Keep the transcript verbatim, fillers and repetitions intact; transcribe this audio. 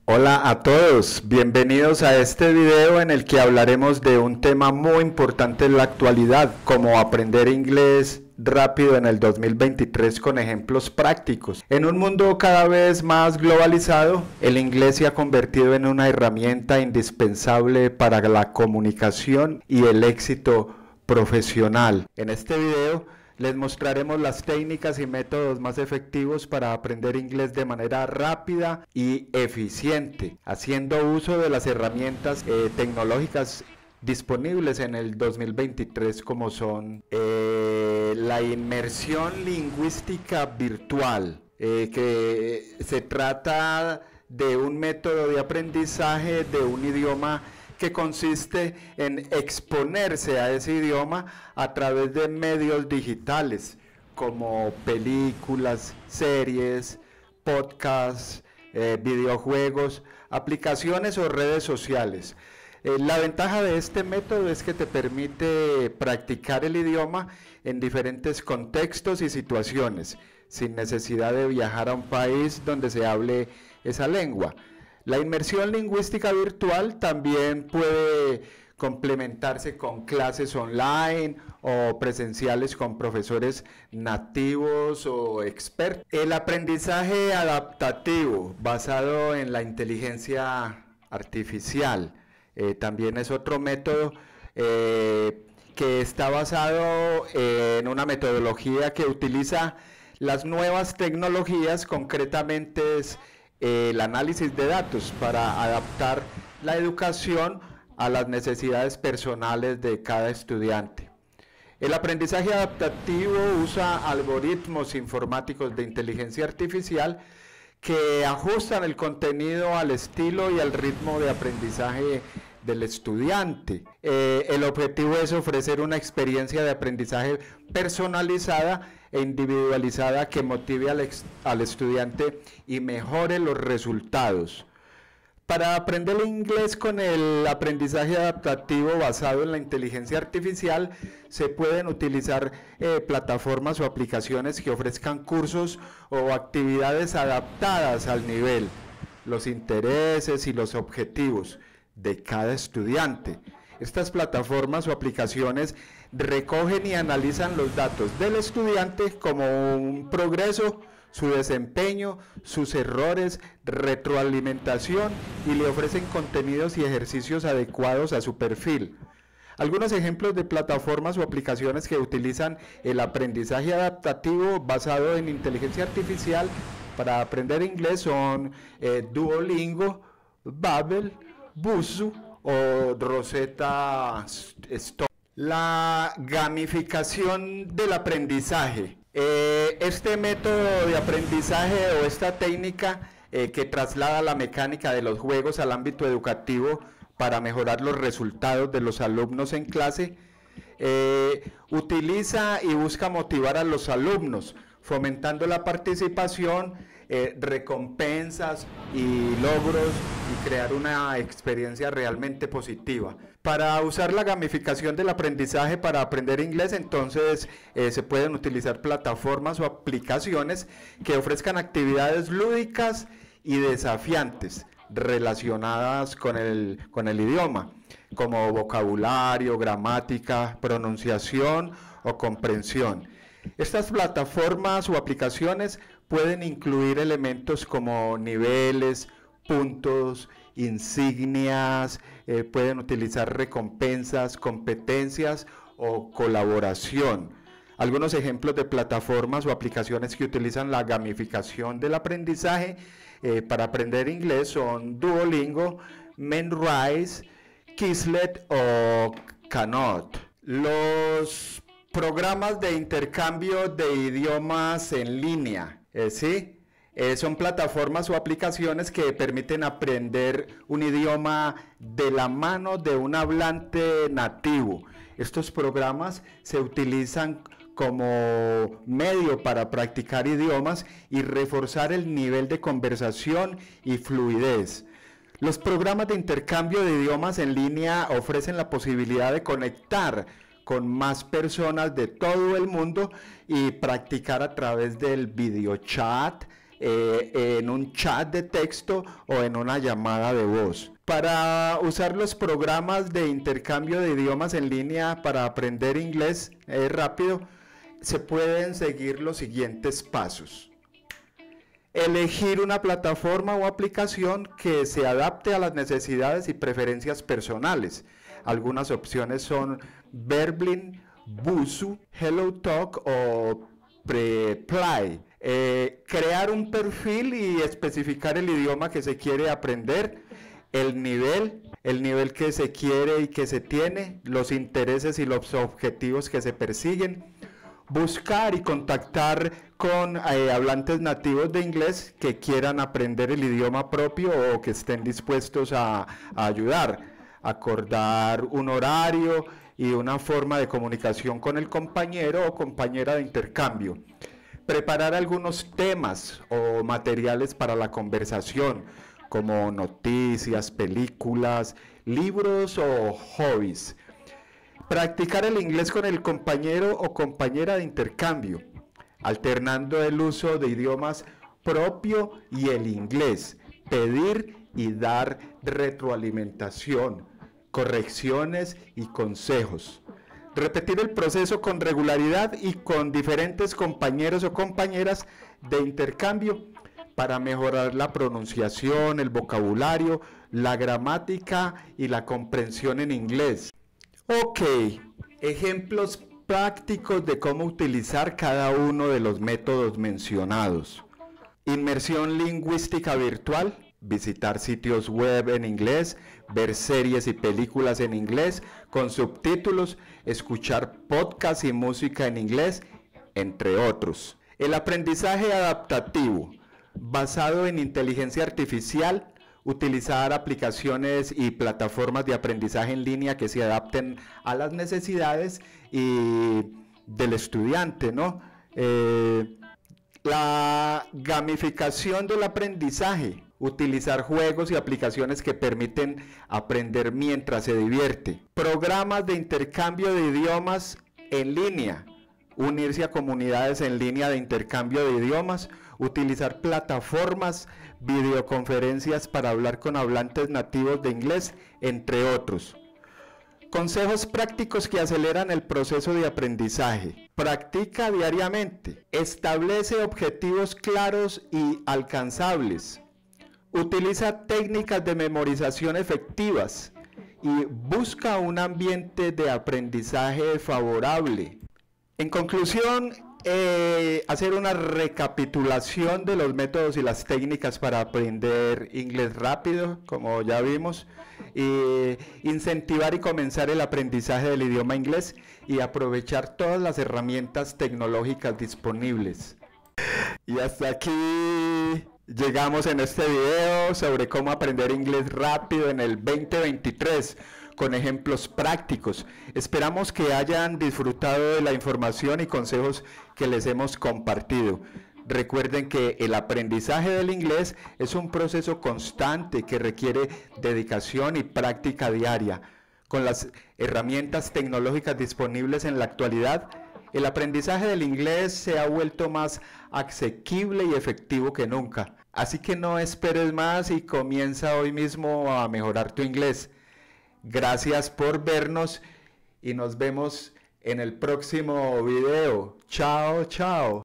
Hola a todos, bienvenidos a este video en el que hablaremos de un tema muy importante en la actualidad, como aprender inglés rápido en el dos mil veintitrés con ejemplos prácticos. En un mundo cada vez más globalizado, el inglés se ha convertido en una herramienta indispensable para la comunicación y el éxito profesional. En este video les mostraremos las técnicas y métodos más efectivos para aprender inglés de manera rápida y eficiente, haciendo uso de las herramientas eh, tecnológicas disponibles en el dos mil veintitrés, como son eh, la inmersión lingüística virtual, eh, que se trata de un método de aprendizaje de un idioma que consiste en exponerse a ese idioma a través de medios digitales como películas, series, podcasts, eh, videojuegos, aplicaciones o redes sociales. Eh, la ventaja de este método es que te permite practicar el idioma en diferentes contextos y situaciones, sin necesidad de viajar a un país donde se hable esa lengua. La inmersión lingüística virtual también puede complementarse con clases online o presenciales con profesores nativos o expertos. El aprendizaje adaptativo basado en la inteligencia artificial eh, también es otro método eh, que está basado en una metodología que utiliza las nuevas tecnologías, concretamente es el análisis de datos, para adaptar la educación a las necesidades personales de cada estudiante. El aprendizaje adaptativo usa algoritmos informáticos de inteligencia artificial que ajustan el contenido al estilo y al ritmo de aprendizaje del estudiante. Eh, el objetivo es ofrecer una experiencia de aprendizaje personalizada e individualizada que motive al, al estudiante y mejore los resultados. Para aprender el inglés con el aprendizaje adaptativo basado en la inteligencia artificial, se pueden utilizar eh, plataformas o aplicaciones que ofrezcan cursos o actividades adaptadas al nivel, los intereses y los objetivos de cada estudiante. Estas plataformas o aplicaciones recogen y analizan los datos del estudiante como un progreso, su desempeño, sus errores, retroalimentación, y le ofrecen contenidos y ejercicios adecuados a su perfil. Algunos ejemplos de plataformas o aplicaciones que utilizan el aprendizaje adaptativo basado en inteligencia artificial para aprender inglés son eh, Duolingo, Babbel, Busuu o Rosetta Stone. La gamificación del aprendizaje. Eh, este método de aprendizaje o esta técnica eh, que traslada la mecánica de los juegos al ámbito educativo para mejorar los resultados de los alumnos en clase, eh, utiliza y busca motivar a los alumnos, fomentando la participación, eh, recompensas y logros, y crear una experiencia realmente positiva. Para usar la gamificación del aprendizaje para aprender inglés, entonces eh, se pueden utilizar plataformas o aplicaciones que ofrezcan actividades lúdicas y desafiantes relacionadas con el, con el idioma, como vocabulario, gramática, pronunciación o comprensión. Estas plataformas o aplicaciones pueden incluir elementos como niveles, puntos, insignias, eh, pueden utilizar recompensas, competencias o colaboración. Algunos ejemplos de plataformas o aplicaciones que utilizan la gamificación del aprendizaje eh, para aprender inglés son Duolingo, Memrise, Quizlet o Canot. Los programas de intercambio de idiomas en línea, eh, ¿sí? Eh, son plataformas o aplicaciones que permiten aprender un idioma de la mano de un hablante nativo. Estos programas se utilizan como medio para practicar idiomas y reforzar el nivel de conversación y fluidez. Los programas de intercambio de idiomas en línea ofrecen la posibilidad de conectar con más personas de todo el mundo y practicar a través del video chat, eh, en un chat de texto o en una llamada de voz. Para usar los programas de intercambio de idiomas en línea para aprender inglés eh, rápido, se pueden seguir los siguientes pasos. Elegir una plataforma o aplicación que se adapte a las necesidades y preferencias personales. Algunas opciones son Verbling, Busuu, HelloTalk o Preply. Eh, crear un perfil y especificar el idioma que se quiere aprender, el nivel, el nivel que se quiere y que se tiene, los intereses y los objetivos que se persiguen. Buscar y contactar con eh, hablantes nativos de inglés que quieran aprender el idioma propio o que estén dispuestos a, a ayudar. Acordar un horario y una forma de comunicación con el compañero o compañera de intercambio. Preparar algunos temas o materiales para la conversación, como noticias, películas, libros o hobbies. Practicar el inglés con el compañero o compañera de intercambio, alternando el uso de idiomas propio y el inglés. Pedir y dar retroalimentación, correcciones y consejos. Repetir el proceso con regularidad y con diferentes compañeros o compañeras de intercambio para mejorar la pronunciación, el vocabulario, la gramática y la comprensión en inglés. Ok, ejemplos prácticos de cómo utilizar cada uno de los métodos mencionados. Inmersión lingüística virtual, visitar sitios web en inglés, ver series y películas en inglés con subtítulos, escuchar podcasts y música en inglés, entre otros. El aprendizaje adaptativo, basado en inteligencia artificial, utilizar aplicaciones y plataformas de aprendizaje en línea que se adapten a las necesidades y del estudiante, ¿no? Eh, la gamificación del aprendizaje, utilizar juegos y aplicaciones que permiten aprender mientras se divierte. Programas de intercambio de idiomas en línea, unirse a comunidades en línea de intercambio de idiomas, utilizar plataformas, videoconferencias para hablar con hablantes nativos de inglés, entre otros. Consejos prácticos que aceleran el proceso de aprendizaje. Practica diariamente. Establece objetivos claros y alcanzables. Utiliza técnicas de memorización efectivas y busca un ambiente de aprendizaje favorable. En conclusión, eh, hacer una recapitulación de los métodos y las técnicas para aprender inglés rápido, como ya vimos, y incentivar y comenzar el aprendizaje del idioma inglés y aprovechar todas las herramientas tecnológicas disponibles. Y hasta aquí llegamos en este video sobre cómo aprender inglés rápido en el veinte veintitrés. Con ejemplos prácticos. Esperamos que hayan disfrutado de la información y consejos que les hemos compartido. Recuerden que el aprendizaje del inglés es un proceso constante que requiere dedicación y práctica diaria. Con las herramientas tecnológicas disponibles en la actualidad, el aprendizaje del inglés se ha vuelto más asequible y efectivo que nunca. Así que no esperes más y comienza hoy mismo a mejorar tu inglés. Gracias por vernos y nos vemos en el próximo video. Chao, chao.